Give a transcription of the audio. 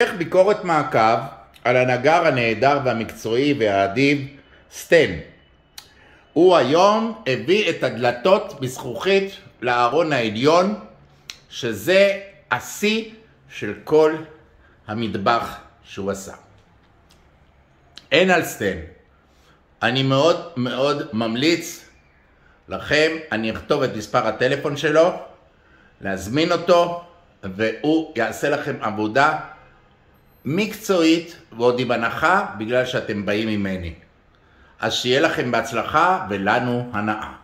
ביקורת מעקב על הנגר הנהדר והמקצועי והאדיב סטן. הוא היום הביא את הדלתות בזכוכית לארון העליון, שזה השיא של כל המטבח שהוא עשה. אין על סטן. אני מאוד מאוד ממליץ לכם, אני אכתוב את מספר הטלפון שלו, להזמין אותו, והוא יעשה לכם עבודה מקצועית ועוד עם הנחה בגלל שאתם באים ממני. אז שיהיה לכם בהצלחה ולנו הנאה.